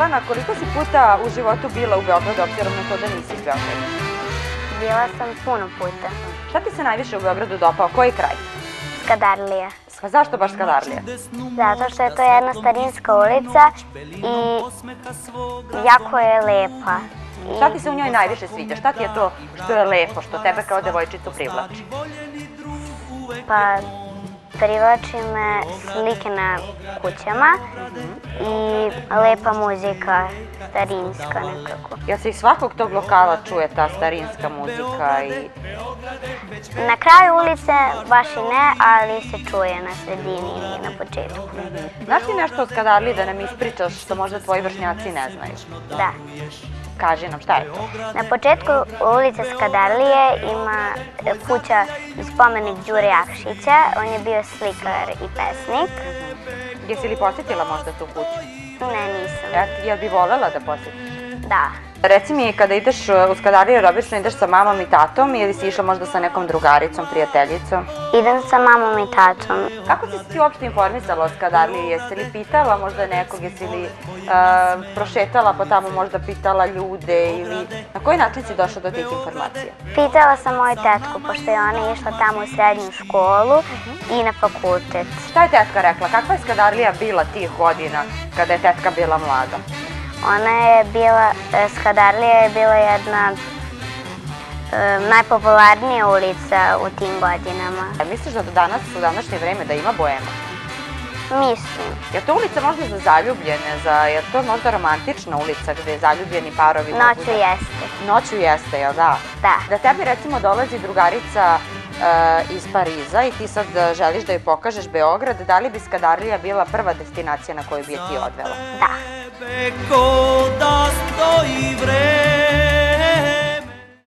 Jelena, koliko si puta u životu bila u Beogradu, obzirom na to da nisi iz Beograda? Bila sam puno puta. Šta ti se najviše u Beogradu dopao? Koji kraj? Skadarlija. Zašto baš Skadarlija? Zato što je to jedna starinska ulica i jako je lepa. Šta ti se u njoj najviše sviđa? Šta ti je to što je lepo, što tebe kao devojčicu privlači? Pa privlači me slike na kućama i lepa muzika, starinska nekako. Jel se iz svakog tog lokala čuje ta starinska muzika i... Na kraju ulice baš i ne, ali se čuje na sredini i na početku. Znaš ti nešto o Skadarliji da nam ispričaš što možda tvoji vršnjaci ne znaju? Da. Kaži nam, šta je to? Na početku ulice Skadarlije ima kuća spomenik Đure Jakšića. On je bio slikar i pesnik. Jesi li posjetila možda tu kuću? Ne, nisam. Jel bi volela da posjetiš? Da. Reci mi, kada ideš u Skadarliju, obično ideš sa mamom i tatom ili si išla možda sa nekom drugaricom, prijateljicom? Idem sa mamom i tatom. Kako si se ti uopšte informisala o Skadarliji? Jesi li pitala možda nekog, jesi li prošetala pa tamo možda pitala ljude ili na koji način si došla do tih informacija? Pitala sam moju tetku, pošto je ona išla tamo u srednju školu i na fakultet. Šta je tetka rekla? Kakva je Skadarlija bila tih godina kada je tetka bila mlada? Ona je bila, Skadarlija je bila jedna najpopularnija ulica u tim godinama. Misliš da danas, u današnje vreme, da ima boema? Mislim. Je to ulica možda za zaljubljene, je to možda romantična ulica gde zaljubljeni parovi... Noću jeste. Noću jeste, jel da? Da. Da tebi recimo dolazi drugarica iz Pariza i ti sad želiš da joj pokažeš Beograd, da li bi Skadarlija bila prva destinacija na koju bi je ti odvela? Da.